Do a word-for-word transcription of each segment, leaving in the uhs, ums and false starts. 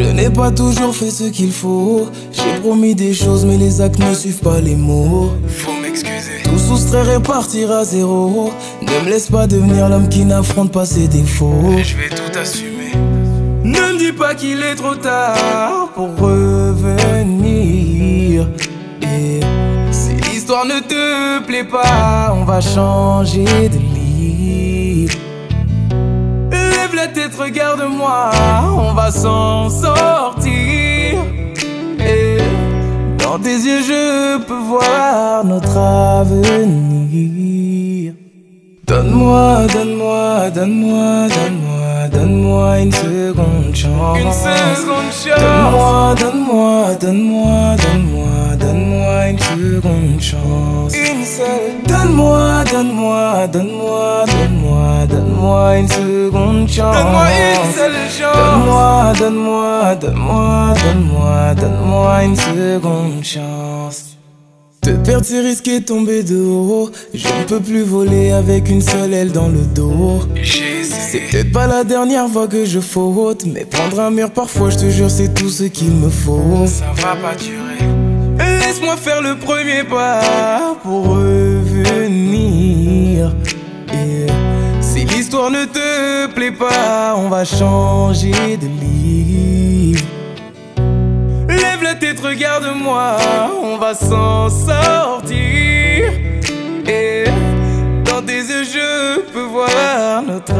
n'ai pas toujours fait ce qu'il faut. J'ai promis des choses mais les actes ne suivent pas les mots. Faut m'excuser. Tout soustraire et partir à zéro. Ne me laisse pas devenir l'homme qui n'affronte pas ses défauts. Je vais tout assumer. Ne me dis pas qu'il est trop tard pour revenir. Et si l'histoire ne te plaît pas, on va changer de livre. Lève la tête, regarde-moi, on va s'en sortir. Et dans tes yeux je peux voir notre avenir. Donne-moi, donne-moi, donne-moi, donne-moi, donne-moi une seconde chance. Une seconde chance. Donne-moi, donne-moi, donne-moi, donne-moi, donne-moi une seconde chance. Une seule. Donne-moi, donne-moi, donne-moi, donne-moi, donne-moi une seconde chance. Donne-moi une seule chance. Donne-moi, donne-moi, donne-moi, donne-moi, donne-moi une seconde chance. Te perdre c'est risquer tomber de haut. Je ne peux plus voler avec une seule aile dans le dos. C'est peut-être pas la dernière fois que je faute, mais prendre un mur parfois je te jure c'est tout ce qu'il me faut. Ça va pas durer. Laisse-moi faire le premier pas pour revenir. Et si l'histoire ne te plaît pas, on va changer de livre. Lève la tête, regarde-moi, on va s'en sortir. Et dans tes yeux je peux voir notre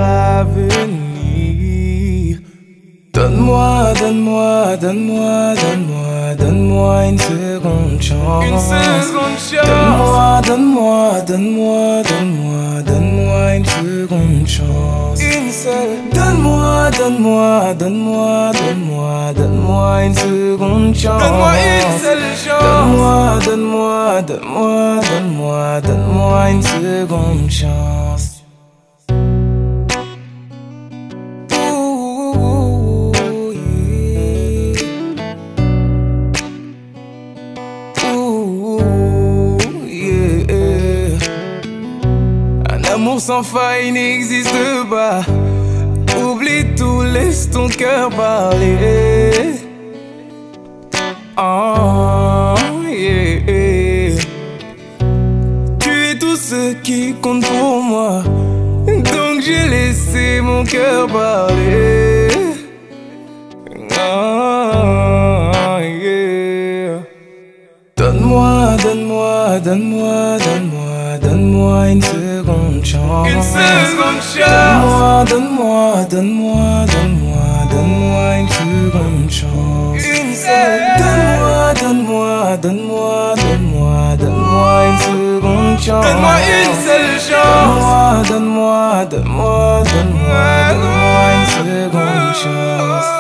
avenir. Donne-moi, donne-moi, donne-moi, donne-moi, donne-moi une seconde chance. Une seconde chance. Donne-moi, donne-moi, donne-moi, donne-moi, donne-moi une seconde chance. Une seule. Donne-moi, donne-moi, donne-moi, donne-moi, donne-moi une seconde chance. Donne-moi une seule chance. Donne-moi, donne-moi, donne-moi, donne-moi, donne-moi une seconde chance. L'amour sans faille n'existe pas. Oublie tout, laisse ton cœur parler. Oh, yeah. Tu es tout ce qui compte pour moi, donc j'ai laissé mon cœur parler. Oh, yeah. Donne-moi, donne-moi, donne-moi, donne-moi, donne-moi une seconde chance. Une seconde chance. Donne-moi, donne-moi, donne-moi, donne-moi, donne-moi une seconde chance. Une seule. Donne-moi, donne-moi, donne-moi, donne-moi, donne-moi une seconde chance. Donne-moi une seule chance. Donne-moi, donne-moi, donne-moi, donne-moi, donne-moi une seconde chance.